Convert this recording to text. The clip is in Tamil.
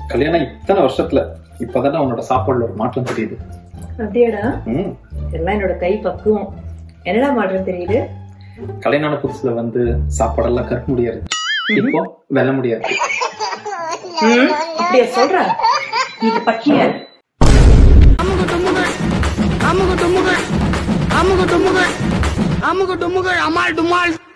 கல்யாணம் இத்தனை வருஷத்துல இப்பதானே உன்னோட சாப்பாடுல ஒரு மாற்றம் தெரியுது. அப்படியாடா? எல்லாம் என்னோட கை பக்குவம். என்னடா மாற்றம் தெரியுது? கல்யாண புதுசுல வந்து சாப்பாடெல்லாம் கற்க முடியாது, இப்போ வெல்ல முடியாது. அப்படியா சொல்ற? நீங்க பட்டிய அமுக டுமுக அமால் டுமால்